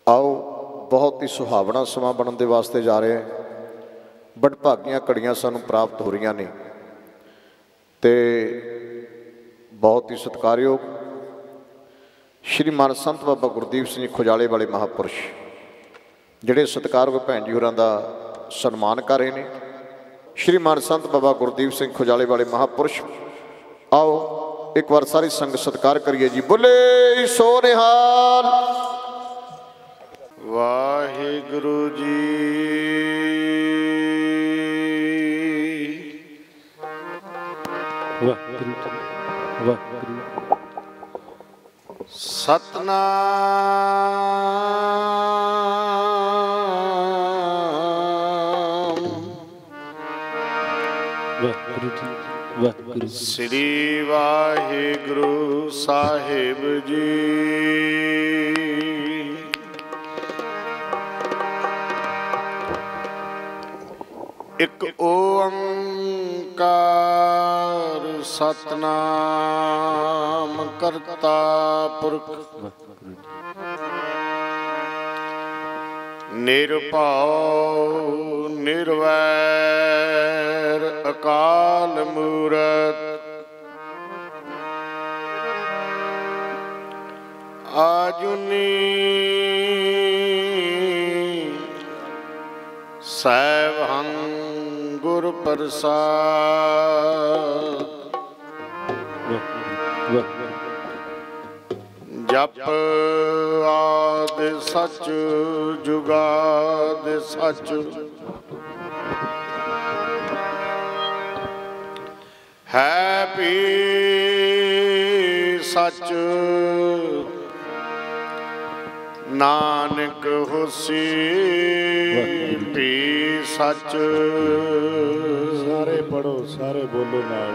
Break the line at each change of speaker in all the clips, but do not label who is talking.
आओ बहुत ही सुहावना समा बनने के वास्ते जा रहे हैं। बड़भागियां घड़ियां सानू प्राप्त हो रही ने तो बहुत ही सत्कारयोग श्री मान संत बाबा गुरदीप सिंह खुजाले वाले महापुरुष जिहड़े सत्कारयोग भैन जी होरां दा सन्मान कर रहे हैं। श्री मान संत बाबा गुरदीप सिंह खुजाले वाले महापुरुष, आओ एक बार सारी संग सत्कार करिए जी। बोले सो निहाल।
वाहिगुरु जी सतनाम श्री वाहिगुरु साहिब जी। एक ओंकार सतनाम करता पुरख निरभउ निर्वैर अकाल मूरत आजुनी सैवहं गुरु प्रसाद। जप आद सच जुगाद सच है भी सच नानक होसी भी सच।
सारे पढ़ो सारे बोलो नाल।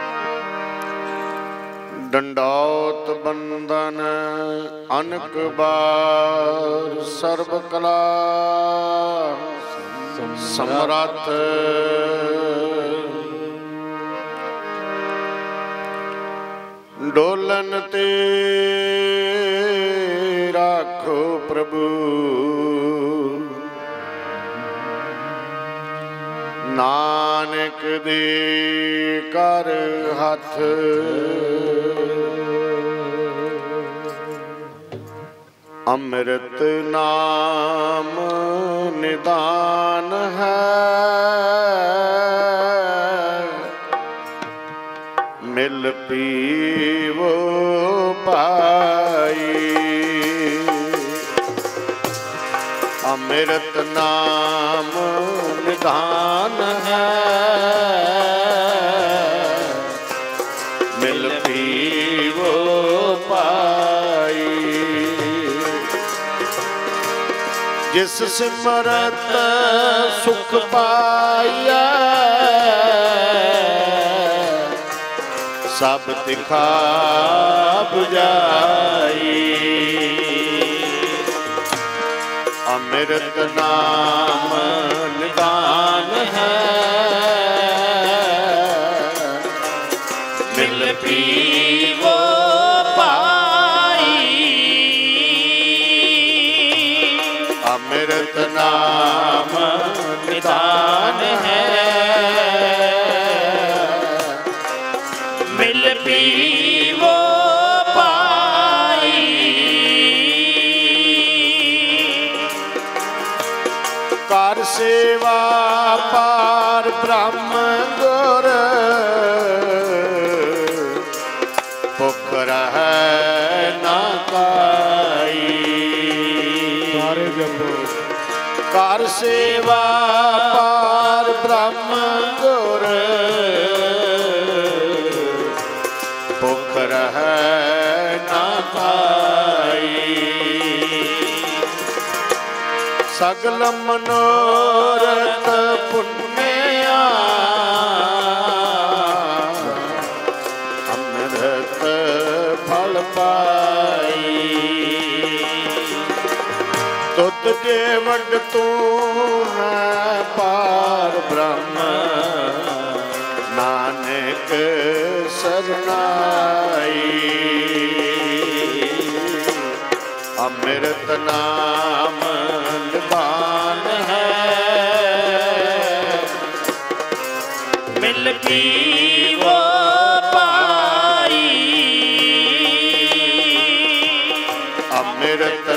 डंडौत बंदन अनक बार सर्व कला समरथ डोलन ते राखो प्रभु नानक दे कर हथ। अमृत नाम निदान है मिल पीवो पाई। अमृत नाम निदान है मिल पीवो पाई। जिस सिमरत सुख पाया सब दिखा बुझाई। अमृत नाम निदान है मिल पीवो पाई। अमृत नाम निदान है मिल पीवो पाई। कर सेवा पार ब्रह्म गुर भुख रहै ना काई। कर सेवा पार ब्रह्म गुर भुख रहै ना पाई। सगल मनोरथ पुण्या अमृत फल पाई। तुत जे वड तू न पार ब्रह्म नानक सरनाई। अमृत नाम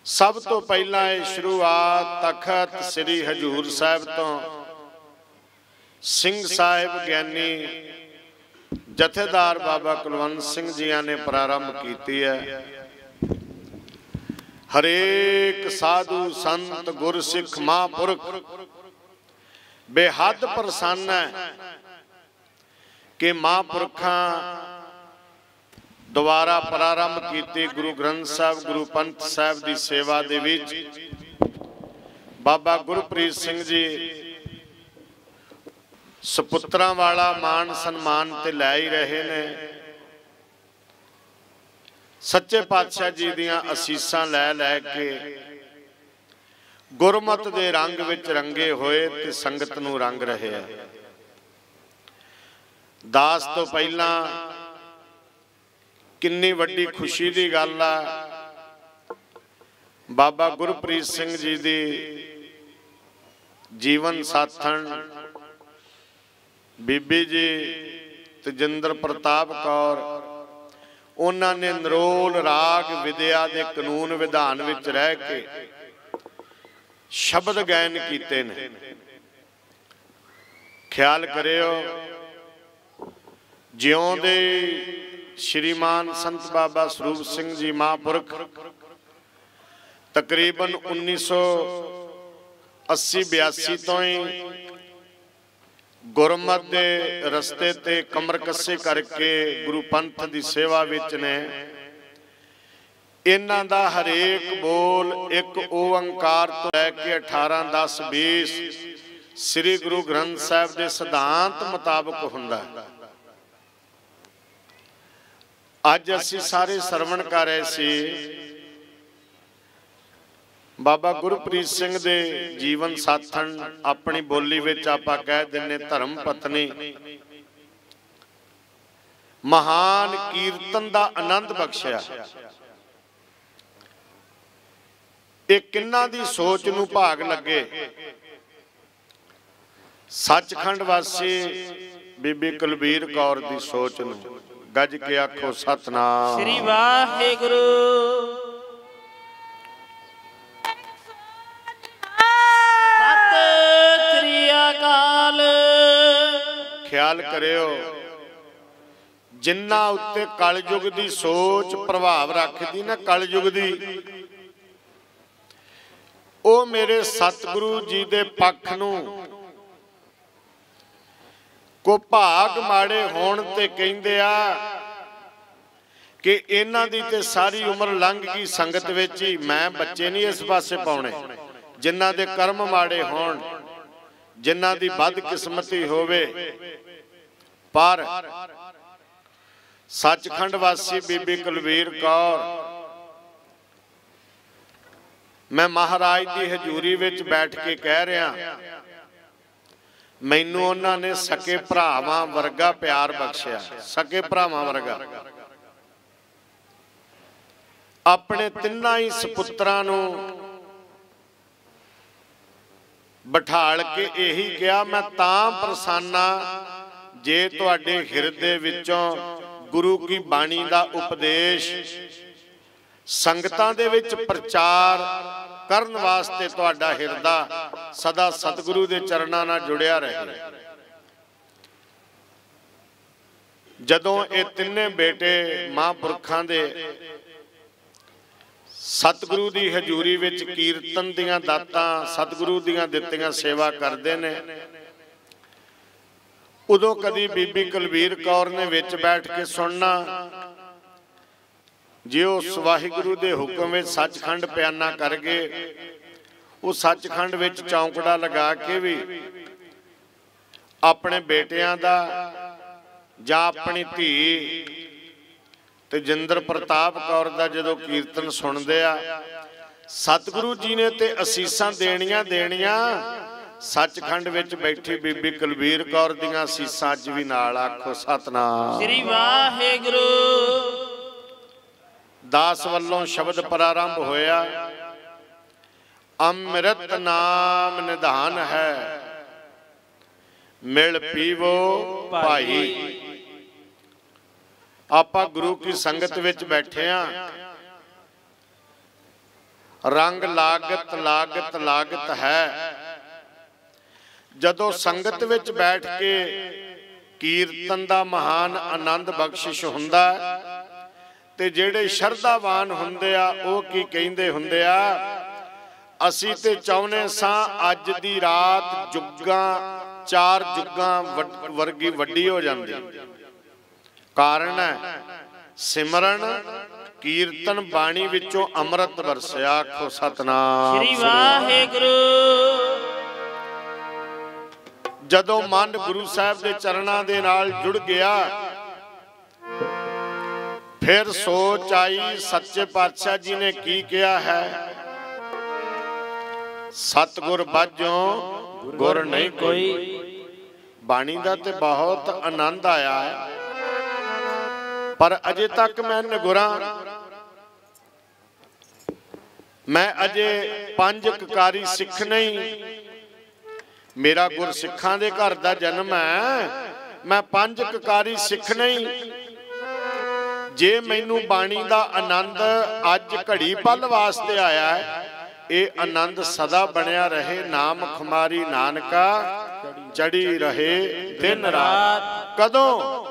सब तो पहला ये शुरुआत तखत श्री हजूर साहिब तो सिंह साहिब ज्ञानी जथेदार बाबा कुलवंत सिंह जिया ने प्रारंभ की है। हरेक साधु संत गुर सिख महापुरख बेहद प्रसन्न है कि महापुरखा दोबारा प्रारंभ की गुरु ग्रंथ साहब गुरु पंथ साहब की सेवा दे विच बाबा गुरप्रीत सिंह जी सपुत्रा वाला मान सन्मान ते लै ही रहे ने। सच्चे पातशाह जी दियां असीसां लै लै के गुरमत दे रंग विच रंगे होए ते संगत नूं रंग रहे है। दास तो पहला किन्नी वड्डी खुशी दी गल आ बाबा गुरप्रीत सिंह जी दी जीवन साथण बीबी जी तजिंदर प्रताप कौर उन्होंने नरोल राग विद्या के कानून विधान विच रह के शब्द गायन कीते ने। ख्याल करियो ज्यों दे श्रीमान संत बाबा स्वरूप सिंह जी महापुरख तकरीबन 1980-82 तो ही गुरमत दे रस्ते ते कमर कसे करके गुरु पंथ की सेवा विच ने। इन्हां दा हरेक बोल एक ओंकार तो लैके 18, 10, 20 श्री गुरु ग्रंथ साहिब के सिद्धांत मुताबक हुंदा। अज असी सारे सरवण कर रहे सी बाबा गुरप्रीत सिंह दे जीवन साथण अपनी बोली विच आपां कह दिंने धर्म पत्नी महान कीर्तन दा आनंद बख्शिया। एक किन्ना दी सोच नूं भाग लगे। सचखंड वासी बीबी कुलबीर कौर दी सोच नूं गज के आखो सतनाम
श्री वाहिगुरू।
ख्याल करियो जिन्ना उत्ते कलयुग की सोच प्रभाव रखती ना कलयुग की ओ मेरे सतगुरु जी दे पक्ष नूं को भाग माड़े होण ते कहिंदे आ कि इन्हां दी ते सारी उम्र लंघ गई संगत विच ही। मैं बच्चे नहीं इस पासे पाउणे जिन्हां दे कर्म माड़े होण जिन्हां दी बदकिस्मती होवे। पर सचखंड वासी बीबी कुलबीर कौर मैं महाराज की हजूरी विच बैठ के कह रहा मैनू उन्होंने सके भरावां वर्गा प्यार बख्शिया। सके भरावां वर्गा अपने तिन्ना ही सपुत्रां नूं बिठाल के यही कहा मैं तां प्रसन्ना जे तुहाडे हिरदे विचों गुरु की बाणी का उपदेश संगतां दे विच प्रचार करन वास्ते तुहाडा हिरदा सदा सतगुरु दे चरणां नाल जुड़िया रहे। जदों ये तिन्ने बेटे महापुरखां दे सतगुरु की हजूरी विच कीर्तन दियां दातां सतगुरु दियां दित्तियां सेवा करते ने उदों कदी बीबी कुलबीर कौर ने विच बैठ के सुनना जे उस वाहिगुरु दे हुक्म विच सचखंड बयाना कर गए वो सचखंड विच चौंकड़ा लगा के भी अपने बेटियां दा जां अपनी धी तजिंदर प्रताप कौर दा जदों कीर्तन सुनदे आ सतगुरु जी ने ते असीसां देणियां देणियां। सचखंड विच बैठी बीबी कुलबीर कौर दियां असीसां अज भी नाल आखो सतनाम
श्री वाहिगुरू।
दास वल्लों शब्द प्रारंभ होया अमृत नाम निधान है मिल पीवो भाई। आपां गुरु की संगत विच बैठे हैं ਰੰਗ ਲਾਗਤ ਲਾਗਤ ਲਾਗਤ ਹੈ। ਜਦੋਂ ਸੰਗਤ ਵਿੱਚ ਬੈਠ ਕੇ ਕੀਰਤਨ ਦਾ ਮਹਾਨ ਆਨੰਦ ਬਖਸ਼ਿਸ਼ ਹੁੰਦਾ ਤੇ ਜਿਹੜੇ ਸ਼ਰਧਾਵਾਨ ਹੁੰਦੇ ਆ ਉਹ ਕੀ ਕਹਿੰਦੇ ਹੁੰਦੇ ਆ, ਅਸੀਂ ਤੇ ਚਾਹੁੰਦੇ ਸਾਂ ਅੱਜ ਦੀ ਰਾਤ ਜੁੱਗਾਂ 4 ਜੁੱਗਾਂ ਵਰਗੀ ਵੱਡੀ ਹੋ ਜਾਂਦੀ। ਕਾਰਨ ਹੈ ਸਿਮਰਨ ਕੀਰਤਨ ਬਾਣੀ ਵਿੱਚੋਂ ਅੰਮ੍ਰਿਤ ਵਰਸਿਆ। ਆਖੋ ਸਤਨਾਮ
ਸ੍ਰੀ ਵਾਹਿਗੁਰੂ।
ਜਦੋਂ ਮਨ ਗੁਰੂ ਸਾਹਿਬ ਦੇ ਚਰਨਾਂ ਦੇ ਨਾਲ ਜੁੜ ਗਿਆ, ਫਿਰ ਸੋਚ ਆਈ ਸੱਚੇ ਪਾਤਸ਼ਾਹ ਜੀ ਨੇ ਕੀ ਕਿਹਾ ਹੈ, ਸਤਿਗੁਰ ਬਾਝੋਂ ਗੁਰ ਨਹੀਂ ਕੋਈ। ਬਾਣੀ ਦਾ ਤੇ ਬਹੁਤ ਆਨੰਦ ਆਇਆ ਹੈ, ਪਰ ਅਜੇ ਤੱਕ ਮੈਂ ਨਿਗੁਰਾਂ, ਮੈਂ ਅਜੇ 5 ਕਕਾਰੀ ਸਿੱਖ ਨਹੀਂ। ਮੇਰਾ ਗੁਰਸਿੱਖਾਂ ਦੇ ਘਰ ਦਾ ਜਨਮ ਹੈ, ਮੈਂ 5 ਕਕਾਰੀ ਸਿੱਖ ਨਹੀਂ। ਜੇ ਮੈਨੂੰ ਬਾਣੀ ਦਾ ਆਨੰਦ ਅੱਜ ਘੜੀ ਪਲ ਵਾਸਤੇ ਆਇਆ ਹੈ, ਇਹ ਆਨੰਦ ਸਦਾ ਬਣਿਆ ਰਹੇ। ਨਾਮ ਖੁਮਾਰੀ ਨਾਨਕਾ ਚੜੀ ਰਹੇ ਦਿਨ ਰਾਤ। ਕਦੋਂ?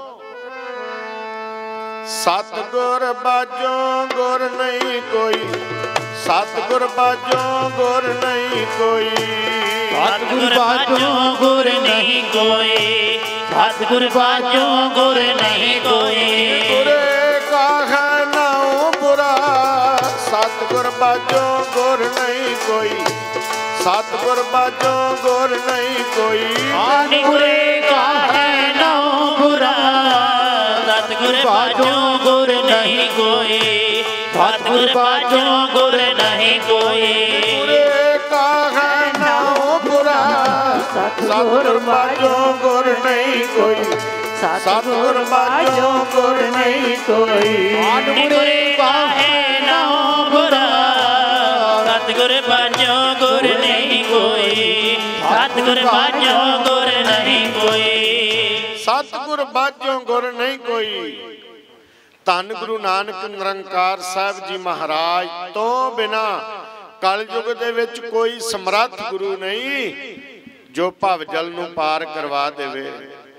ਸਤਿਗੁਰ ਬਾਝੋਂ ਗੁਰ ਨਹੀਂ ਕੋਈ, ਸਤਿਗੁਰ ਬਾਝੋਂ ਗੁਰ ਨਹੀਂ ਕੋਈ,
ਸਤਿਗੁਰ ਬਾਝੋਂ ਗੁਰ ਨਹੀਂ ਕੋਈ, ਸਤਿਗੁਰ ਬਾਝੋਂ ਗੁਰ ਨਹੀਂ ਕੋਈ।
ਗੁਰੇ ਕਾਹੈ ਨਾਉ ਬੁਰਾ, ਸਤਿਗੁਰ ਬਾਝੋਂ ਗੁਰ ਨਹੀਂ ਕੋਈ, ਸਤਿਗੁਰ ਬਾਝੋਂ ਗੁਰ ਨਹੀਂ ਕੋਈ।
ਗੁਰੇ ਕਾਹੈ ਨਾਉ ਬੁਰਾ, ਸਤਿਗੁਰ ਬਾਝੋਂ ਗੁਰ ਨਹੀਂ ਕੋਈ, ਸਤਿਗੁਰ ਬਾਝੋਂ ਗੁਰ ਨਹੀਂ ਕੋਈ।
ਗੁਰੇ ਕਾਹੈ ਨਾਉ ਬੁਰਾ, ਸਤਿਗੁਰ ਬਾਝੋਂ ਗੁਰ ਨਹੀਂ ਕੋਈ, ਸਤਿਗੁਰ ਬਾਝੋਂ ਗੁਰ ਨਹੀਂ ਕੋਈ।
ਗੁਰੇ ਕਾਹੈ ਨਾਉ ਬੁਰਾ, ਸਤਿਗੁਰ ਬਾਝੋਂ ਗੁਰ ਨਹੀਂ ਕੋਈ, ਸਤਿਗੁਰ ਬਾਝੋਂ ਗੁਰ ਨਹੀਂ ਕੋਈ।
ਸਤਿਗੁਰ ਬਾਝੋਂ ਗੁਰ ਨਹੀਂ ਕੋਈ। ਧੰਨ ਗੁਰੂ ਨਾਨਕ ਨਿਰੰਕਾਰ ਸਾਹਿਬ ਜੀ ਮਹਾਰਾਜ ਤੋਂ ਬਿਨਾ ਕਲਯੁਗ ਦੇ ਵਿੱਚ ਕੋਈ ਸਮਰੱਥ ਗੁਰੂ ਨਹੀਂ ਜੋ ਭਵਜਲ ਨੂੰ ਪਾਰ ਕਰਵਾ ਦੇਵੇ।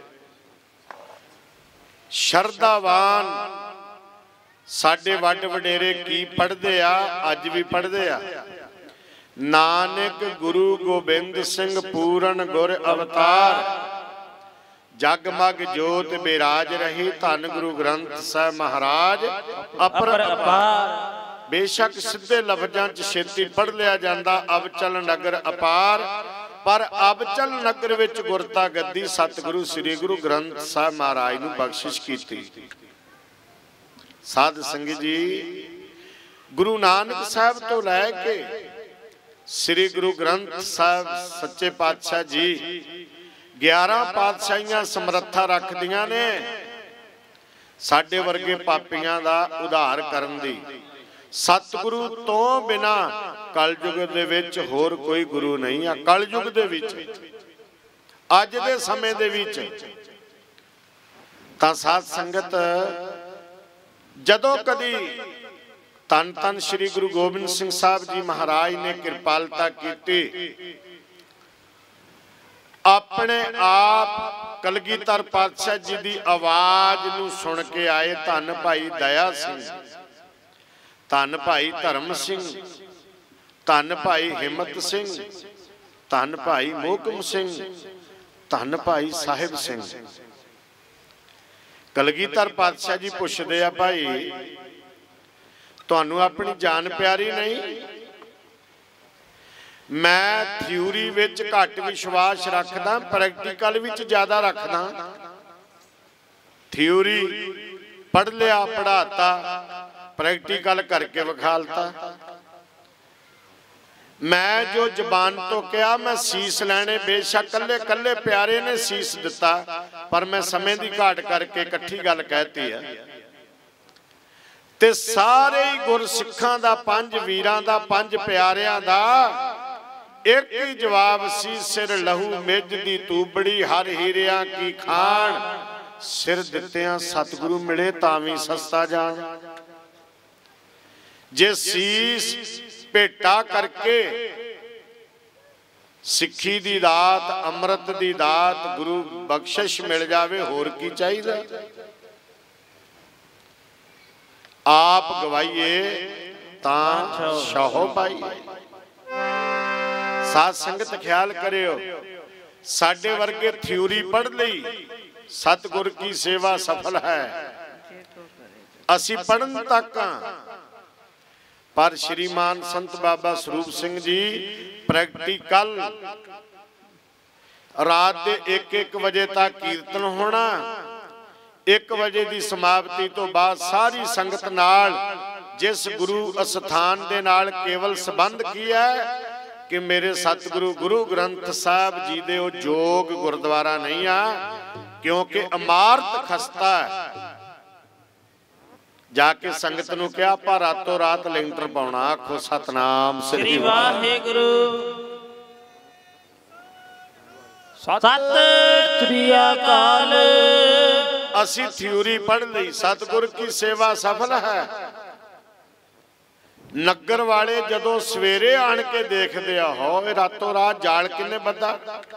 ਸ਼ਰਧਾਵਾਨ ਸਾਡੇ ਵੱਡ ਵਡੇਰੇ ਕੀ ਪੜ੍ਹਦੇ ਆ, ਅੱਜ ਵੀ ਪੜ੍ਹਦੇ ਆ। ਨਾਨਕ ਗੁਰੂ ਗੋਬਿੰਦ ਸਿੰਘ ਪੂਰਨ ਗੁਰ ਅਵਤਾਰ, ਜਗਮਗ ਜੋਤ ਬਿਰਾਜ ਰਹੀ। ਧੰਨ ਗੁਰੂ ਗ੍ਰੰਥ ਸਾਹਿਬ ਮਹਾਰਾਜ ਅਪਰੰਪਾਰ। ਬੇਸ਼ੱਕ ਸਿੱਧੇ ਲਫ਼ਜ਼ਾਂ 'ਚ ਛੇਤੀ ਪੜ੍ਹ ਲਿਆ ਜਾਂਦਾ, ਅਬਚਲ ਨਗਰ ਅਪਾਰ, ਪਰ ਅਬਚਲ ਨਗਰ ਵਿੱਚ ਗੁਰਤਾ ਗੱਦੀ ਸਤਿਗੁਰੂ ਸ੍ਰੀ ਗੁਰੂ ਗ੍ਰੰਥ ਸਾਹਿਬ ਮਹਾਰਾਜ ਨੂੰ ਬਖਸ਼ਿਸ਼ ਕੀਤੀ। ਸਾਧ ਸੰਗਤ ਜੀ, ਗੁਰੂ ਨਾਨਕ ਸਾਹਿਬ ਤੋਂ ਲੈ ਕੇ ਸ੍ਰੀ ਗੁਰੂ ਗ੍ਰੰਥ ਸਾਹਿਬ ਸੱਚੇ ਪਾਤਸ਼ਾਹ ਜੀ 11 ਪਾਤਸ਼ਾਹੀਆਂ ਸਮਰੱਥਾ ਰੱਖਦੀਆਂ ਨੇ ਸਾਡੇ ਵਰਗੇ ਪਾਪੀਆਂ ਦਾ ਉਧਾਰ ਕਰਨ ਦੀ। ਸਤਿਗੁਰੂ ਤੋਂ ਬਿਨਾ ਕਲਯੁਗ ਦੇ ਵਿੱਚ ਹੋਰ ਕੋਈ ਗੁਰੂ ਨਹੀਂ ਆ। ਕਲਯੁਗ ਦੇ ਵਿੱਚ, ਅੱਜ ਦੇ ਸਮੇਂ ਦੇ ਵਿੱਚ ਤਾਂ ਸਾਧ ਸੰਗਤ, ਜਦੋਂ ਕਦੀ ਧੰਨ ਧੰਨ ਸ੍ਰੀ ਗੁਰੂ ਗੋਬਿੰਦ ਸਿੰਘ ਸਾਹਿਬ ਜੀ ਮਹਾਰਾਜ ਨੇ ਕਿਰਪਾਲਤਾ ਕੀਤੀ, ਆਪਣੇ ਆਪ ਕਲਗੀਧਰ ਪਾਤਸ਼ਾਹ ਜੀ ਦੀ ਆਵਾਜ਼ ਨੂੰ ਸੁਣ ਕੇ ਆਏ। ਧੰਨ ਭਾਈ ਦਇਆ ਸਿੰਘ, ਧੰਨ ਭਾਈ ਧਰਮ ਸਿੰਘ, ਧੰਨ ਭਾਈ ਹਿੰਮਤ ਸਿੰਘ, ਧੰਨ ਭਾਈ ਮੋਹਕਮ ਸਿੰਘ, ਧੰਨ ਭਾਈ ਸਾਹਿਬ ਸਿੰਘ। ਕਲਗੀਧਰ ਪਾਤਸ਼ਾਹ ਜੀ ਪੁੱਛਦੇ ਆ, ਭਾਈ ਤੁਹਾਨੂੰ ਆਪਣੀ ਜਾਨ ਪਿਆਰੀ ਨਹੀਂ? ਮੈਂ ਥਿਊਰੀ ਵਿੱਚ ਘੱਟ ਵਿਸ਼ਵਾਸ ਰੱਖਦਾ, ਪ੍ਰੈਕਟੀਕਲ ਵਿੱਚ ਜ਼ਿਆਦਾ ਰੱਖਦਾ। ਥਿਊਰੀ ਪੜ੍ਹ ਲਿਆ, ਪੜ੍ਹਾਤਾ, ਪ੍ਰੈਕਟੀਕਲ ਕਰਕੇ ਵਿਖਾਲਤਾ। ਮੈਂ ਜੋ ਜ਼ਬਾਨ ਤੋਂ ਕਿਹਾ, ਮੈਂ ਸੀਸ ਲੈਣੇ, ਬੇਸ਼ੱਕ ਕੱਲੇ ਕੱਲੇ ਪਿਆਰੇ ਨੇ ਸੀਸ ਦਿੱਤਾ, ਪਰ ਮੈਂ ਸਮੇਂ ਦੀ ਘਾਟ ਕਰਕੇ ਇਕੱਠੀ ਗੱਲ ਕਹਿਤੀ ਹੈ। ਤੇ ਸਾਰੇ ਹੀ ਗੁਰਸਿੱਖਾਂ ਦਾ, 5 ਵੀਰਾਂ ਦਾ, 5 ਪਿਆਰਿਆਂ ਦਾ ਇੱਕ ਹੀ ਜਵਾਬ ਸੀ, ਸਿਰ ਲਹੂ ਮਿੱਝ ਦੀ ਤੂਬੜੀ, ਹਰ ਹੀਰਿਆਂ ਕੀ ਖਾਣ, ਸਿਰ ਦਿੱਤਿਆਂ ਸਤਿਗੁਰੂ ਮਿਲੇ ਤਾਂ ਵੀ ਸਸਤਾ ਜਾਣ। ਜੇ ਸੀਸ ਭੇਟਾ ਕਰਕੇ ਸਿੱਖੀ ਦੀ ਦਾਤ, ਅੰਮ੍ਰਿਤ ਦੀ ਦਾਤ, ਗੁਰੂ ਬਖਸ਼ਿਸ਼ ਮਿਲ ਜਾਵੇ, ਹੋਰ ਕੀ ਚਾਹੀਦਾ। ਆਪ ਗਵਾਈਏ ਤਾਂ ਸ਼ਾਹੋ ਪਾਈਏ। ਸਾਧ ਸੰਗਤ ਖਿਆਲ ਕਰਿਓ, ਸਾਡੇ ਵਰਗੇ ਥਿਊਰੀ ਪੜ੍ਹ ਲਈ ਸਤਿਗੁਰ ਕੀ ਸੇਵਾ ਸਫਲ ਹੈ, ਅਸੀਂ ਪੜ੍ਹਨ ਤੱਕ ਹਾਂ। ਪਰ ਸ਼੍ਰੀਮਾਨ ਸੰਤ ਬਾਬਾ ਸਰੂਪ ਸਿੰਘ ਜੀ ਪ੍ਰੈਕਟੀਕਲ ਰਾਤ ਦੇ 1-1 ਵਜੇ ਤੱਕ ਕੀਰਤਨ ਹੋਣਾ, 1 ਵਜੇ ਦੀ ਸਮਾਪਤੀ ਤੋਂ ਬਾਅਦ ਸਾਰੀ ਸੰਗਤ ਨਾਲ ਜਿਸ ਗੁਰੂ ਅਸਥਾਨ ਦੇ ਨਾਲ ਕੇਵਲ ਸੰਬੰਧ ਕੀ ਹੈ ਕਿ ਮੇਰੇ ਸਤਿਗੁਰੂ ਗੁਰੂ ਗ੍ਰੰਥ ਸਾਹਿਬ ਜੀ ਦੇ ਉਹ ਜੋਗ ਗੁਰਦੁਆਰਾ ਨਹੀਂ ਆ, ਕਿਉਂਕਿ ਇਮਾਰਤ ਖਸਤਾ ਹੈ। ਜਾ ਕੇ ਸੰਗਤ ਨੂੰ ਕਿਹਾ ਆਪਾਂ ਰਾਤੋਂ ਰਾਤ ਲੈਂਟਰ ਪਾਉਣਾ। ਆਖੋ ਸਤਨਾਮ
ਸ੍ਰੀ ਵਾਹਿਗੁਰੂ। ਸਤਿ ਸ੍ਰੀ ਅਕਾਲ।
ਅਸੀਂ ਥਿਊਰੀ ਪੜ੍ਹ ਲਈ, ਸਤਿਗੁਰ ਕੀ ਸੇਵਾ ਸਫਲ ਹੈ। ਨਗਰ ਵਾਲੇ ਜਦੋਂ ਸਵੇਰੇ ਆਣ ਕੇ ਦੇਖਦੇ ਆ, ਹੋਏ ਰਾਤੋਂ ਰਾਤ ਜਾਲ ਕਿੰਨੇ ਬੱਧਾ,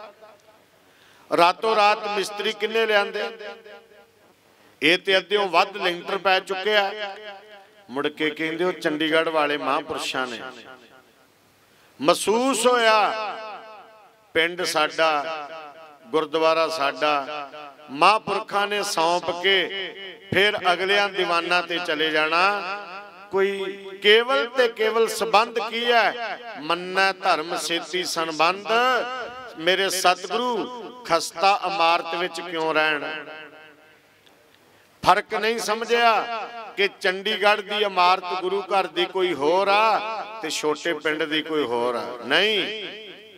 ਰਾਤੋਂ ਰਾਤ ਮਿਸਤਰੀ ਕਿੰਨੇ ਲਿਆਂਦੇ, ਇਹ ਤੇ ਅੱਧਿਓਂ ਵੱਧ ਲੈਂਟਰ ਪੈ ਚੁੱਕਿਆ। ਮੁੜ ਕੇ ਕਹਿੰਦੇ ਉਹ ਚੰਡੀਗੜ੍ਹ ਵਾਲੇ ਮਹਾਂਪੁਰਸ਼ਾਂ ਨੇ ਮਹਿਸੂਸ ਹੋਇਆ ਪਿੰਡ ਸਾਡਾ, ਗੁਰਦੁਆਰਾ ਸਾਡਾ, ਮਹਾਂਪੁਰਖਾਂ ਨੇ ਸੌਂਪ ਕੇ ਫਿਰ ਅਗਲਿਆਂ ਦੀਵਾਨਾਂ ਤੇ ਚਲੇ ਜਾਣਾ। ਕੋਈ ਕੇਵਲ ਤੇ ਕੇਵਲ ਸੰਬੰਧ ਕੀ ਹੈ, ਮੰਨੈ ਧਰਮ ਸੇਤੀ ਸੰਬੰਧ। ਮੇਰੇ ਸਤਿਗੁਰੂ ਖਸਤਾ ਇਮਾਰਤ ਵਿੱਚ ਕਿਉਂ ਰਹਿਣ। ਫਰਕ ਨਹੀਂ ਸਮਝਿਆ ਕਿ ਚੰਡੀਗੜ੍ਹ ਦੀ ਇਮਾਰਤ ਗੁਰੂ ਘਰ ਦੀ ਕੋਈ ਹੋਰ ਆ ਤੇ ਛੋਟੇ ਪਿੰਡ ਦੀ ਕੋਈ ਹੋਰ ਆ। ਨਹੀਂ,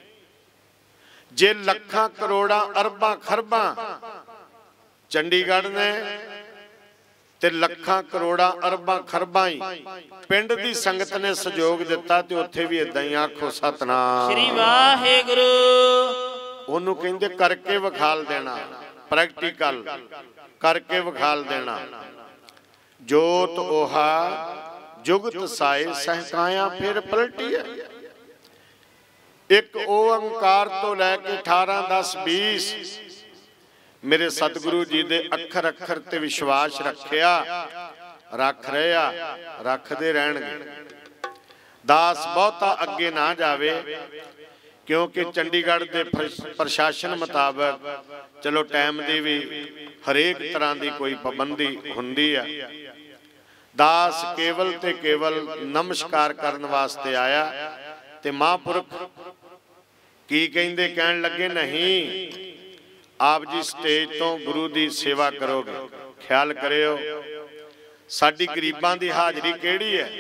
ਜੇ ਲੱਖਾਂ ਕਰੋੜਾਂ ਅਰਬਾਂ ਖਰਬਾਂ ਚੰਡੀਗੜ੍ਹ ਨੇ ਤੇ ਲੱਖਾਂ ਕਰੋੜਾਂ ਅਰਬਾਂ ਖਰਬਾਂ ਹੀ ਪਿੰਡ ਦੀ ਸੰਗਤ ਨੇ ਸਹਿਯੋਗ ਦਿੱਤਾ ਤੇ ਉੱਥੇ ਵੀ ਇਦਾਂ ਹੀ। ਆਖੋ ਸਤਨਾਮ
ਸ੍ਰੀ ਵਾਹਿਗੁਰੂ।
ਉਹਨੂੰ ਕਹਿੰਦੇ ਕਰਕੇ ਵਿਖਾਲ ਦੇਣਾ, ਪ੍ਰੈਕਟੀਕਲ ਕਰਕੇ ਵਿਖਾਲ ਦੇਣਾ। ਜੋਤ 오ਹਾ ਜੁਗਤ ਸਾਏ ਸਹਕਾਇਆ ਫਿਰ ਪਲਟੀ ਹੈ। ਇੱਕ ਓੰਕਾਰ ਤੋਂ ਲੈ ਕੇ 18, 10, 20 ਮੇਰੇ ਸਤਿਗੁਰੂ ਜੀ ਦੇ ਅੱਖਰ ਅੱਖਰ ਤੇ ਵਿਸ਼ਵਾਸ ਰੱਖਿਆ, ਰੱਖ ਰਿਹਾ, ਰੱਖਦੇ ਰਹਿਣਗੇ। ਦਾਸ ਬਹੁਤਾ ਅੱਗੇ ਨਾ ਜਾਵੇ, ਕਿਉਂਕਿ ਚੰਡੀਗੜ੍ਹ ਦੇ ਪ੍ਰਸ਼ਾਸਨ ਮੁਤਾਬਕ ਚਲੋ ਟਾਈਮ ਦੀ ਵੀ ਹਰੇਕ ਤਰ੍ਹਾਂ ਦੀ ਕੋਈ ਪਾਬੰਦੀ ਹੁੰਦੀ ਆ। ਦਾਸ ਕੇਵਲ ਤੇ ਕੇਵਲ ਨਮਸਕਾਰ ਕਰਨ ਵਾਸਤੇ ਆਇਆ ਤੇ ਮਹਾਂਪੁਰਖ ਕੀ ਕਹਿੰਦੇ, ਕਹਿਣ ਲੱਗੇ ਨਹੀਂ ਆਪ ਜੀ ਸਟੇਜ ਤੋਂ ਗੁਰੂ ਦੀ ਸੇਵਾ ਕਰੋਗੇ। ਖਿਆਲ ਕਰਿਓ ਸਾਡੀ ਗਰੀਬਾਂ ਦੀ ਹਾਜ਼ਰੀ ਕਿਹੜੀ ਹੈ।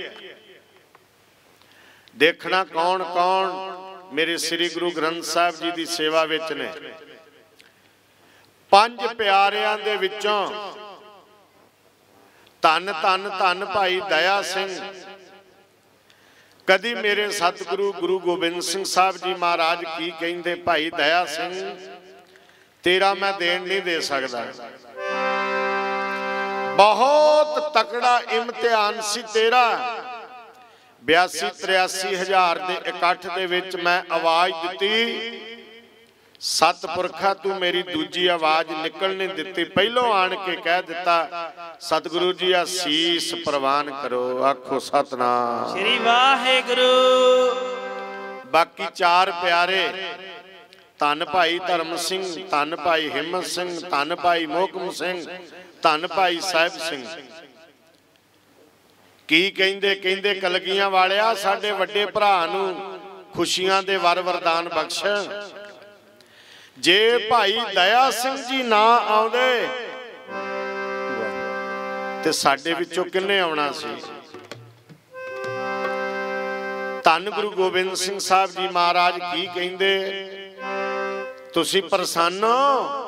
ਦੇਖਣਾ ਕੌਣ ਕੌਣ ਮੇਰੇ ਸ੍ਰੀ ਗੁਰੂ ਗ੍ਰੰਥ ਸਾਹਿਬ ਜੀ ਦੀ ਸੇਵਾ ਵਿੱਚ ਨੇ। 5 ਪਿਆਰਿਆਂ ਦੇ ਵਿੱਚੋਂ ਧੰਨ ਧੰਨ ਧੰਨ ਭਾਈ ਦਇਆ ਸਿੰਘ। ਕਦੀ ਮੇਰੇ ਸਤਿਗੁਰੂ ਗੁਰੂ ਗੋਬਿੰਦ ਸਿੰਘ ਸਾਹਿਬ ਜੀ ਮਹਾਰਾਜ ਕੀ ਕਹਿੰਦੇ, ਭਾਈ ਦਇਆ ਸਿੰਘ ਤੇਰਾ ਮੈਂ ਦੇਣ ਨਹੀਂ ਦੇ ਸਕਦਾ। ਬਹੁਤ ਤਕੜਾ ਇਮਤਿਹਾਨ ਸੀ ਤੇਰਾ। 82-83 ਹਜ਼ਾਰ ਦੇ ਇਕੱਠ ਦੇ ਵਿੱਚ ਮੈਂ ਆਵਾਜ਼ ਦਿੱਤੀ, ਸਤਿਪੁਰਖਾ ਤੂੰ ਮੇਰੀ ਦੂਜੀ ਆਵਾਜ਼ ਨਿਕਲ ਨਹੀਂ ਦਿੱਤੀ। ਪਹਿਲੋਂ ਆਣ ਕੇ ਕਹਿ ਦਿੱਤਾ ਸਤਿਗੁਰੂ ਜੀ ਆ ਸੀਸ ਪ੍ਰਵਾਨ ਕਰੋ। ਆਖੋ ਸਤਨਾਮ
ਸ੍ਰੀ ਵਾਹਿਗੁਰੂ।
ਬਾਕੀ 4 ਪਿਆਰੇ ਧੰਨ ਭਾਈ ਧਰਮ ਸਿੰਘ, ਧੰਨ ਭਾਈ ਹਿੰਮਤ ਸਿੰਘ, ਧੰਨ ਭਾਈ ਮੋਹਕਮ ਸਿੰਘ, ਧੰਨ ਭਾਈ ਸਾਹਿਬ ਸਿੰਘ ਕੀ ਕਹਿੰਦੇ, ਕਹਿੰਦੇ ਕਲਗੀਆਂ ਵਾਲਿਆ ਸਾਡੇ ਵੱਡੇ ਭਰਾ ਨੂੰ ਖੁਸ਼ੀਆਂ ਦੇ ਵਰ ਵਰਦਾਨ ਬਖਸ਼। ਜੇ ਭਾਈ ਦਇਆ ਸਿੰਘ ਜੀ ਨਾ ਆਉਂਦੇ ਤੇ ਸਾਡੇ ਵਿੱਚੋਂ ਕਿੰਨੇ ਆਉਣਾ ਸੀ। ਧੰਨ ਗੁਰੂ ਗੋਬਿੰਦ ਸਿੰਘ ਸਾਹਿਬ ਜੀ ਮਹਾਰਾਜ ਕੀ ਕਹਿੰਦੇ, ਤੁਸੀਂ ਪ੍ਰਸੰਨ ਹੋ।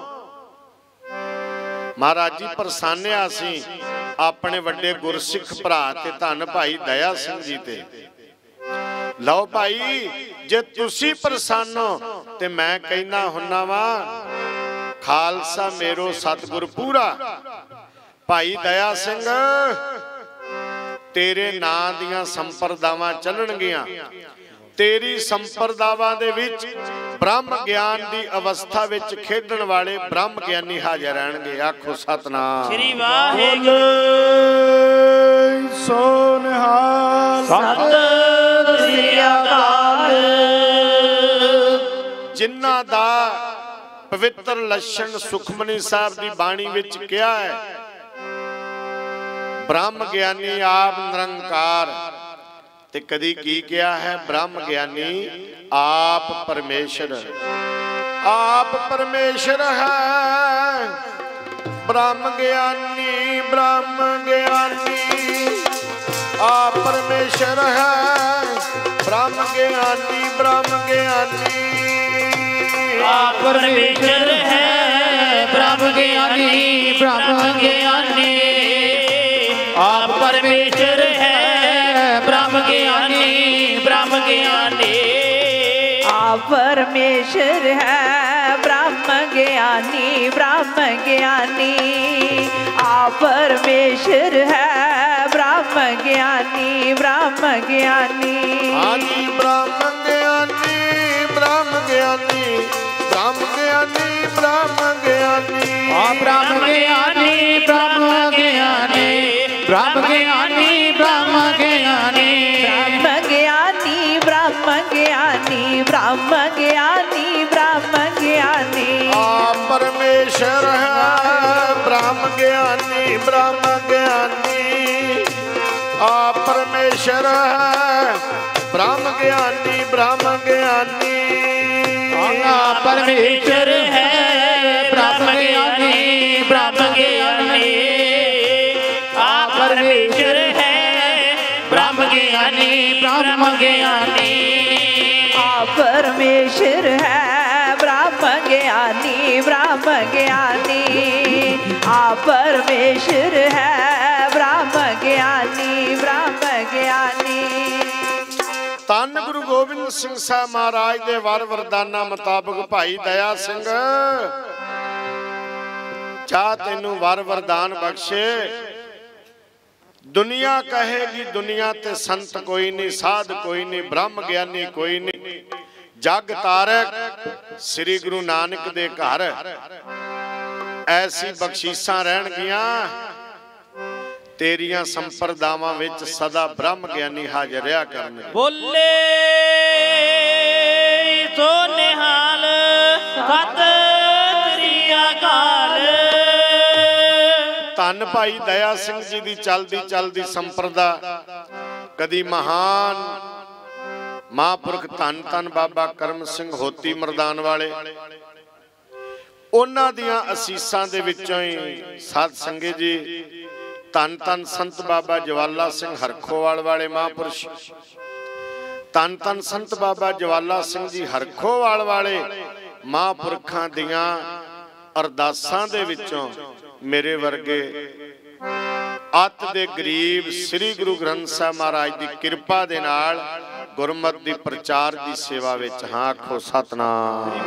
ਮਹਾਰਾਜ ਜੀ ਪ੍ਰਸੰਨਿਆ ਸੀ ਆਪਣੇ ਵੱਡੇ ਗੁਰਸਿੱਖ ਭਰਾ ਤੇ ਧੰਨ ਭਾਈ ਦਇਆ ਸਿੰਘ ਜੀ ਤੇ। ਲਓ ਭਾਈ ਜੇ ਤੁਸੀਂ ਪ੍ਰਸੰਨ ਹੋ ਤੇ ਮੈਂ ਕਹਿਣਾ ਹੁੰਨਾ ਵਾ ਖਾਲਸਾ ਮੇਰੋ ਸਤਿਗੁਰ ਪੂਰਾ। ਭਾਈ ਦਇਆ ਸਿੰਘ तेरे नां दियां संप्रदावां चलणगियां। तेरी संप्रदावां दे विच ब्रह्म ज्ञान दी अवस्था विच खेडण वाले ब्रह्म ज्ञानी हाजिर रहणगे। आखो सतनाम
श्री वाहिगुरू
सो निहाल
सत श्री अकाल।
जिन्हां दा पवित्र लक्षण सुखमनी साहब दी बाणी विच किया है, ब्रह्म ज्ञानी आप निरंकार। ते कदी की किया है? ब्रह्म ज्ञानी आप परमेश्वर। आप परमेश्वर है ब्रह्म ज्ञानी, ब्रह्म ज्ञानी आप परमेश्वर है ब्रह्म ज्ञानी, ब्रह्म ज्ञानी
आप परमेश्वर है ब्रह्म ज्ञानी, ब्रह्म ज्ञानी आप परमेश्वर है ब्रह्म ज्ञानी, ब्रह्म ज्ञानी
आप परमेश्वर है ब्रह्म ज्ञानी, ब्रह्म ज्ञानी आप परमेश्वर है ब्रह्म ज्ञानी, ब्रह्म ज्ञानी
आदि ब्रह्म ज्ञानी, ब्रह्म ज्ञानी ब्रह्म ज्ञानी, ब्रह्म ज्ञानी
ब्रह्म ज्ञानी, ब्रह्म ज्ञानी ब्रह्म ज्ञानी, ब्रह्म ज्ञानी
ब्रह्म ज्ञानी, ब्रह्म ज्ञानी ब्रह्म ज्ञानी, ब्रह्म ज्ञानी
आप परमेश्वर है ब्रह्म ज्ञानी, ब्रह्म ज्ञानी आप परमेश्वर है ब्रह्म ज्ञानी, ब्रह्म ज्ञानी
आप परमेश्वर है ब्रह्म ज्ञानी, ब्रह्म ज्ञानी आप परमेश्वर है ब्रह्म ज्ञानी, ब्रह्म ज्ञानी
आप परमेश्वर है ब्रह्म ज्ञानी, ब्रह्म ज्ञानी आप परमेश्वर है ब्रह्म ज्ञानी, ब्रह्म ज्ञानी।
ਧੰਨ ਗੁਰੂ ਗੋਬਿੰਦ ਸਿੰਘ ਸਾਹਿਬ ਮਹਾਰਾਜ ਦੇ ਵਰ ਵਰਦਾਨਾ ਮੁਤਾਬਕ ਭਾਈ ਦਇਆ ਸਿੰਘ ਚਾਹ ਤੈਨੂੰ ਵਰ ਵਰਦਾਨ ਬਖਸ਼ੇ। ਦੁਨੀਆ ਕਹੇਗੀ ਦੁਨੀਆ ਤੇ ਸੰਤ ਕੋਈ ਨਹੀਂ, ਸਾਧ ਕੋਈ ਨਹੀਂ, ਬ੍ਰਹਮ ਗਿਆਨੀ ਕੋਈ ਨਹੀਂ। ਜਗ ਤਾਰਕ ਸ੍ਰੀ ਗੁਰੂ ਨਾਨਕ ਦੇ ਘਰ ਐਸੀ ਬਖਸ਼ੀਸ਼ਾਂ ਰਹਿਣਗੀਆਂ। तेरिया संप्रदावां विच सदा ब्रह्म ज्ञानी हाजिर रहा करन।
बोले सो निहाल सत श्री अकाल।
धन भाई दया सिंह जी दी चलदी चलदी संप्रदा कदी महान महापुरख धन धन बाबा करम सिंह होती मरदान वाले उन्हां दियां असीसां दे विचों ही साध संगे जी धन धन संत बाबा जवाला सिंह हरखोवाल वाले महापुरुष, धन धन संत बाबा जवाला सिंह जी हरखोवाल वाले महापुरखां दियां अरदासां दे विचों मेरे वर्गे अत दे गरीब श्री गुरु ग्रंथ साहिब महाराज दी किरपा दे नाल गुरमत दी प्रचार दी सेवा विच हां आखो सतनाम।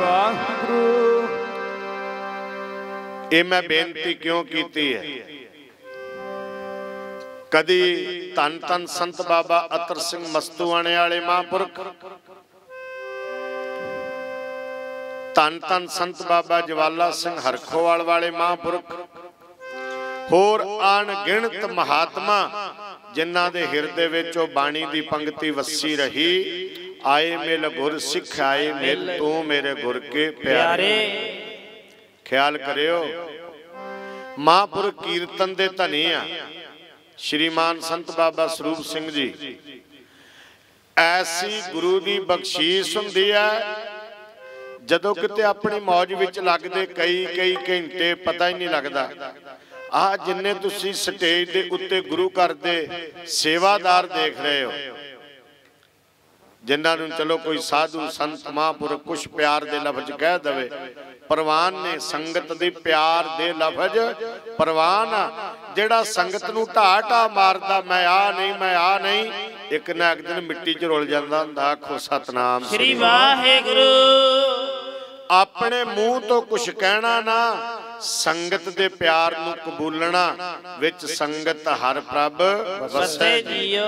ये मैं बेनती क्यों कीती है? कदी धन धन संत बाबा अतर सिंह मस्तूआणे वाले महापुरख, धन धन संत बाबा जवाला सिंह हरखोवाल वाले महापुरख, होर अणगिणत महात्मा जिन्हां दे हिरदे विच ओ बाणी दी पंक्ति वसी रही। आए मिल गुर सिख आए मिल तू मेरे गुर के प्यारे। ख्याल करियो महापुरख कीर्तन दे धनी आ श्रीमान संत बाबा स्वरूप सिंह जी। ऐसी गुरु की बख्शीश हुंदी है जदों किते अपनी मौज विच लगदे कई कई घंटे पता ही नहीं लगता। आ जिन्ने तुसी स्टेज दे उत्ते गुरु घर दे सेवादार देख रहे हो, जिन्हां नूं चलो कोई साधु संत महापुरख कुछ प्यार दे लफ्ज कह दवे, परवान ने संगत दे प्यार दे लफ्ज परवान जेड़ा संगत नूं ढा ढा मारदा मैं आ नहीं मैं आ नहीं, एक ना एक दिन मिट्टी च रुल जांदा हुंदा। आखो सतनाम
श्री वाहिगुरू।
अपने मुंह तो कुछ कहना ना, ਸੰਗਤ ਦੇ ਪਿਆਰ ਨੂੰ ਕਬੂਲਣਾ, ਵਿੱਚ ਸੰਗਤ ਹਰ ਪ੍ਰਭ ਵਸੈ ਜੀਓ।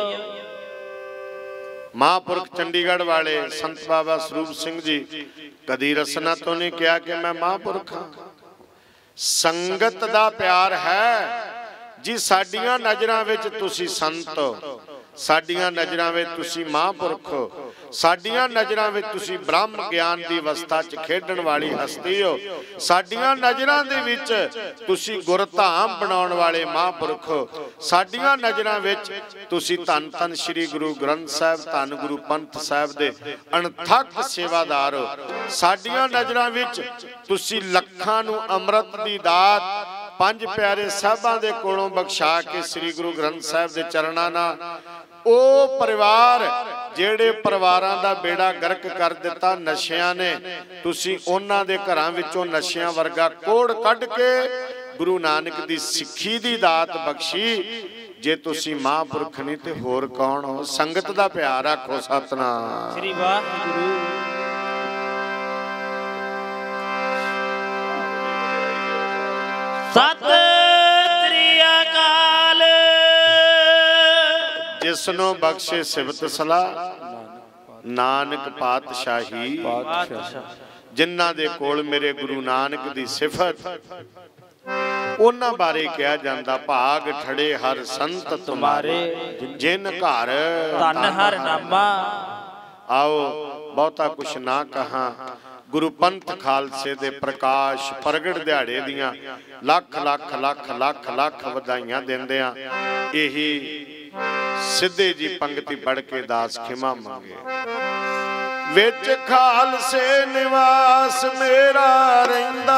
ਮਹਾਂਪੁਰਖ ਚੰਡੀਗੜ੍ਹ ਵਾਲੇ ਸੰਤ ਬਾਬਾ ਸਰੂਪ ਸਿੰਘ ਜੀ ਕਦੀ ਰਸਨਾ ਤੋਂ ਨਹੀਂ ਕਿਹਾ ਕਿ ਮੈਂ ਮਹਾਂਪੁਰਖ ਹਾਂ। ਸੰਗਤ ਦਾ ਪਿਆਰ ਹੈ ਜੀ। ਸਾਡੀਆਂ ਨਜ਼ਰਾਂ ਵਿੱਚ ਤੁਸੀਂ ਸੰਤ ਹੋ, ਸਾਡੀਆਂ ਨਜ਼ਰਾਂ ਵਿੱਚ ਤੁਸੀਂ ਮਹਾਂਪੁਰਖ ਹੋ, ਸਾਡੀਆਂ ਨਜ਼ਰਾਂ ਵਿੱਚ ਤੁਸੀਂ ਬ੍ਰਹਮ ਗਿਆਨ ਦੀ ਅਵਸਥਾ 'ਚ ਖੇਡਣ ਵਾਲੀ ਹਸਤੀ ਹੋ, ਸਾਡੀਆਂ ਨਜ਼ਰਾਂ ਦੇ ਵਿੱਚ ਤੁਸੀਂ ਗੁਰਧਾਮ ਬਣਾਉਣ ਵਾਲੇ ਮਹਾਂਪੁਰਖ ਹੋ, ਸਾਡੀਆਂ ਨਜ਼ਰਾਂ ਵਿੱਚ ਤੁਸੀਂ ਧੰਨ ਧੰਨ ਸ੍ਰੀ ਗੁਰੂ ਗ੍ਰੰਥ ਸਾਹਿਬ, ਧੰਨ ਗੁਰੂ ਪੰਥ ਸਾਹਿਬ ਦੇ ਅਣਥੱਕ ਸੇਵਾਦਾਰ ਹੋ, ਸਾਡੀਆਂ ਨਜ਼ਰਾਂ ਵਿੱਚ ਤੁਸੀਂ ਲੱਖਾਂ ਨੂੰ ਅੰਮ੍ਰਿਤ ਦੀ ਦਾਤ ਪੰਜ ਪਿਆਰੇ ਸਾਹਿਬਾਂ ਦੇ ਕੋਲੋਂ ਬਖਸ਼ਾ ਕੇ ਸ੍ਰੀ ਗੁਰੂ ਗ੍ਰੰਥ ਸਾਹਿਬ ਦੇ ਚਰਨਾਂ ਨਾਲ ਉਹ ਪਰਿਵਾਰ ਜਿਹੜੇ ਪਰਿਵਾਰਾਂ ਦਾ ਬੇੜਾ ਗਰਕ ਕਰ ਦਿੱਤਾ ਨਸ਼ਿਆਂ ਨੇ, ਤੁਸੀਂ ਉਹਨਾਂ ਦੇ ਘਰਾਂ ਵਿੱਚੋਂ ਨਸ਼ਿਆਂ ਵਰਗਾ ਕੋੜ ਕੱਢ ਕੇ ਗੁਰੂ ਨਾਨਕ ਦੀ ਸਿੱਖੀ ਦੀ ਦਾਤ ਬਖਸ਼ੀ। ਜੇ ਤੁਸੀਂ ਮਹਾਂਪੁਰਖ ਨਹੀਂ ਤੇ ਹੋਰ ਕੌਣ ਹੋ? ਸੰਗਤ ਦਾ ਪਿਆਰ ਆਖੋ ਸਤਿਨਾਮ
ਸ੍ਰੀ ਵਾਹਿਗੁਰੂ। ਸਤਿ ਸ੍ਰੀ ਅਕਾਲ।
ਜਿਸਨੂੰ ਬਖਸ਼ੇ ਸਿਫਤ ਸਲਾਹ ਨਾਨਕ ਪਾਤਸ਼ਾਹੀ, ਜਿਨ੍ਹਾਂ ਦੇ ਕੋਲ ਮੇਰੇ ਗੁਰੂ ਨਾਨਕ ਦੀ ਸਿਫਤ, ਉਹਨਾਂ ਬਾਰੇ ਕਿਹਾ ਜਾਂਦਾ ਭਾਗ ਠੜੇ ਹਰ ਸੰਤ ਤੁਮਾਰੇ, ਜਿਨ ਘਰ
ਧੰਨ ਹਰ ਨਾਮਾ।
ਆਓ ਬਹੁਤਾ ਕੁਛ ਨਾ ਕਹਾਂ, ਗੁਰੂ ਪੰਥ ਖਾਲਸੇ ਦੇ ਪ੍ਰਕਾਸ਼ ਪ੍ਰਗਟ ਦਿਹਾੜੇ ਦੀਆਂ ਲੱਖ ਲੱਖ ਲੱਖ ਲੱਖ ਲੱਖ ਵਧਾਈਆਂ ਦਿੰਦਿਆਂ ਇਹੀ ਸਿੱਧੇ ਜੀ ਪੰਗਤੀ ਪੜ ਕੇ ਦਾਸ ਖਿਮਾ ਮੰਗੇ। ਵਿੱਚ ਖਾਲਸੇ ਨਿਵਾਸ ਮੇਰਾ ਰਹਿੰਦਾ,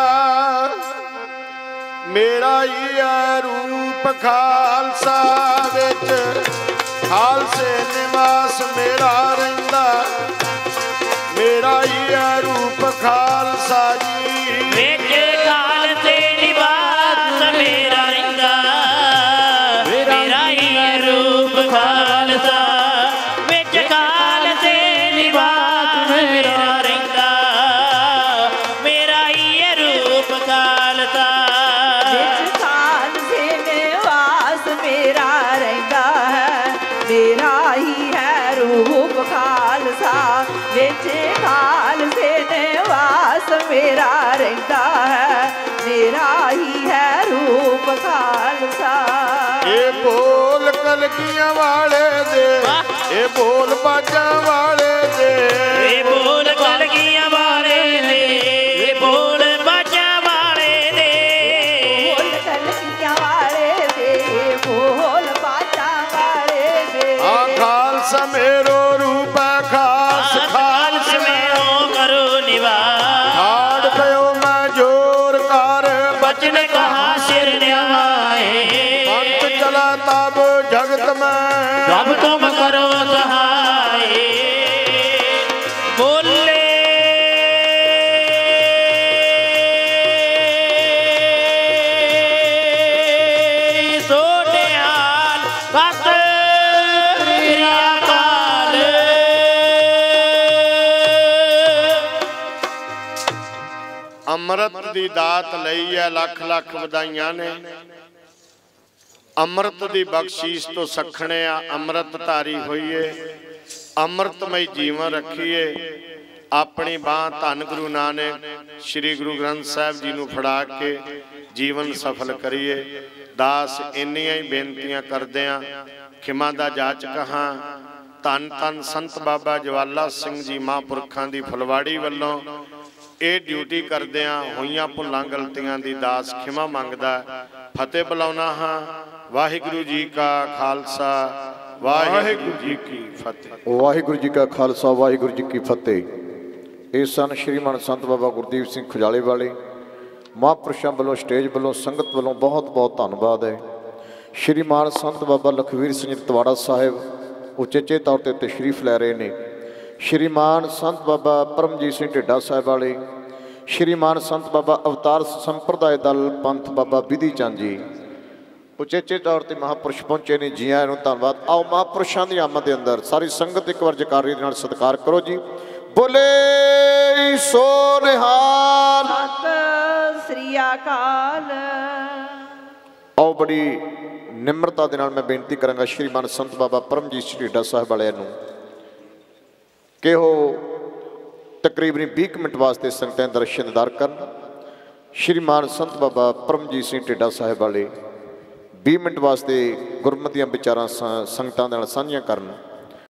ਮੇਰਾ ਹੀ ਆ ਰੂਪ ਖਾਲਸਾ। ਵਿੱਚ ਖਾਲਸੇ ਨਿਵਾਸ ਮੇਰਾ ਰਹਿੰਦਾ, ਮੇਰਾ ਹੀ ਆ ਰੂਪ ਖਾਲਸਾ ਜੀ।
ਵਿੱਚ ਖਾਲਸੇ ਨਿਵਾਸ ਮੇਰਾ ਰਹਿੰਦਾ, ਮੇਰਾ ਹੀ ਰੂਪ ਖਾਲਸਾ। ਵਿੱਚ ਖਾਲਸੇ ਨਿਵਾਸ ਮੇਰਾ ਰਹਿੰਦਾ, ਮੇਰਾ ਹੀ ਰੂਪ ਖਾਲਸਾ।
ਵਿੱਚ ਖਾਲਸੇ ਨਿਵਾਸ ਮੇਰਾ ਰਹਿੰਦਾ ਹੈ, ਮੇਰਾ ਹੀ ਹੈ ਰੂਪ ਖਾਲਸਾ। ਵਿੱਚ ਖਾਲਸੇ ਨਿਵਾਸ ਮੇਰਾ ਰਹਿੰਦਾ ਹੈ, ਮੇਰਾ ਹੀ ਹੈ ਰੂਪ ਖਾਲਸਾ।
ਇਹ ਬੋਲ ਕਲਗੀਆਂ ਵਾਲੇ ਦੇ, ਇਹ ਬੋਲ ਬਾਜਾਂ ਵਾਲੇ ਦੇ,
ਇਹ ਬੋਲ ਕਲਗੀਆਂ ਵਾਲੇ ਦੇ, ਇਹ ਬੋਲ ਬਾਜਾਂ ਵਾਲੇ ਦੇ।
ਬੋਲ ਕਲਗੀਆਂ ਵਾਲੇ ਦੇ, ਬੋਲ ਬਾਜਾਂ ਵਾਲੇ ਦੇ।
ਆ ਖਾਲਸਾ ਮੇਰੋ ਰੂਪ ਖਾਸ
ਖਾਲਸ ਮੇਰੋ ਕਰੋ ਨਿਵਾਸ।
ਹਾੜ ਪਿਓ ਮੈਂ ਜੋਰ ਕਰ
ਬਚਨ ਕਹਾ ਸਿਰ ਨਿਆਏ।
ਪੰਥ ਚਲਾ ਤਬ ਜਗਤ ਮੈਂ,
ਰੱਬ ਤੁਮ ਕਰੋ ਸਹਾਏ। ਬੋਲੇ ਸੋਢਿਆਲ ਸਤਿ ਸ੍ਰੀ ਅਕਾਲ।
ਅੰਮ੍ਰਿਤ ਦੀ ਦਾਤ ਲਈ ਹੈ, ਲੱਖ ਲੱਖ ਵਧਾਈਆਂ ਨੇ। ਅੰਮ੍ਰਿਤ ਦੀ ਬਖਸ਼ੀਸ਼ ਤੋਂ ਸਖਣੇ ਆ, ਅੰਮ੍ਰਿਤ ਧਾਰੀ ਹੋਈਏ, ਅੰਮ੍ਰਿਤਮਈ ਜੀਵਨ ਰੱਖੀਏ। ਆਪਣੀ ਬਾਹ ਧੰਨ ਗੁਰੂ ਨਾਨਕ ਸ੍ਰੀ ਗੁਰੂ ਗ੍ਰੰਥ ਸਾਹਿਬ ਜੀ ਨੂੰ ਫੜਾ ਕੇ ਜੀਵਨ ਸਫਲ ਕਰੀਏ। ਦਾਸ ਇੰਨੀਆਂ ਹੀ ਬੇਨਤੀਆਂ ਕਰਦੇ ਆ। ਖਿਮਾ ਦਾ ਜਾਚਕ ਹਾਂ। ਧੰਨ ਧੰਨ ਸੰਤ ਬਾਬਾ ਜਵਾਲਾ ਸਿੰਘ ਜੀ ਮਹਾਂਪੁਰਖਾਂ ਦੀ ਫੁਲਵਾੜੀ ਵੱਲੋਂ ਇਹ ਡਿਊਟੀ ਕਰਦਿਆਂ ਹੋਈਆਂ ਭੁੱਲਾਂ ਗਲਤੀਆਂ ਦੀ ਦਾਸ ਖਿਮਾ ਮੰਗਦਾ। ਫਤਿਹ ਬੁਲਾਉਣਾ ਹਾਂ। ਵਾਹਿਗੁਰੂ ਜੀ ਕਾ ਖਾਲਸਾ, ਵਾਹਿਗੁਰੂ ਜੀ ਕੀ ਫਤਿਹ।
ਵਾਹਿਗੁਰੂ ਜੀ ਕਾ ਖਾਲਸਾ, ਵਾਹਿਗੁਰੂ ਜੀ ਕੀ ਫਤਿਹ। ਇਹ ਸਨ ਸ਼੍ਰੀਮਾਨ ਸੰਤ ਬਾਬਾ ਗੁਰਦੀਪ ਸਿੰਘ ਖੁਜਾਲੇ ਵਾਲੇ। ਮਹਾਂਪੁਰਸ਼ਾਂ ਵੱਲੋਂ, ਸਟੇਜ ਵੱਲੋਂ, ਸੰਗਤ ਵੱਲੋਂ ਬਹੁਤ ਬਹੁਤ ਧੰਨਵਾਦ ਹੈ। ਸ਼੍ਰੀਮਾਨ ਸੰਤ ਬਾਬਾ ਲਖਵੀਰ ਸਿੰਘ ਤਵਾੜਾ ਸਾਹਿਬ ਉਚੇਚੇ ਤੌਰ ਤੇ ਤਸ਼ਰੀਫ ਲੈ ਰਹੇ ਨੇ। ਸ਼੍ਰੀਮਾਨ ਸੰਤ ਬਾਬਾ ਪਰਮਜੀਤ ਸਿੰਘ ਢਿੱਡਾ ਸਾਹਿਬ ਵਾਲੇ, ਸ਼੍ਰੀਮਾਨ ਸੰਤ ਬਾਬਾ ਅਵਤਾਰ ਸੰਪਰਦਾਇ ਦਲ ਪੰਥ ਬਾਬਾ ਵਿਧੀ ਚੰਦ ਜੀ ਉਚੇਚੇ ਤੌਰ ਤੇ ਮਹਾਂਪੁਰਸ਼ ਪਹੁੰਚੇ ਨੇ। ਜੀ ਆਇਆਂ ਨੂੰ ਧੰਨਵਾਦ। ਆਓ ਮਹਾਂਪੁਰਸ਼ਾਂ ਦੀ ਆਮਦ ਦੇ ਅੰਦਰ ਸਾਰੀ ਸੰਗਤ ਇੱਕ ਵਾਰ ਜਕਾਰੇ ਦੇ ਨਾਲ ਸਤਿਕਾਰ ਕਰੋ ਜੀ। ਬੋਲੇ ਸੋ ਨਿਹਾਲ।
ਸਤਿ ਸ੍ਰੀ ਕਾਲ।
ਆਓ ਬੜੀ ਨਿਮਰਤਾ ਦੇ ਨਾਲ ਮੈਂ ਬੇਨਤੀ ਕਰਾਂਗਾ ਸ਼੍ਰੀਮਾਨ ਸੰਤ ਬਾਬਾ ਪਰਮਜੀਤ ਸਿੰਘ ਢੀਂਡਸਾ ਸਾਹਿਬ ਵਾਲਿਆਂ ਨੂੰ ਕਿ ਉਹ ਤਕਰੀਬਨ 20 ਮਿੰਟ ਵਾਸਤੇ ਸੰਗਤਾਂ ਦੇ ਦਰਸ਼ਨ ਦੀਦਾਰ ਕਰਨ। ਸ਼੍ਰੀਮਾਨ ਸੰਤ ਬਾਬਾ ਪਰਮਜੀਤ ਸਿੰਘ ਢੀਂਡਸਾ ਸਾਹਿਬ ਵਾਲੇ 20 ਮਿੰਟ ਵਾਸਤੇ ਗੁਰਮਤਿ ਦੀਆਂ ਵਿਚਾਰਾਂ ਸੰਗਤਾਂ ਦੇ ਨਾਲ ਸਾਂਝੀਆਂ ਕਰਨ।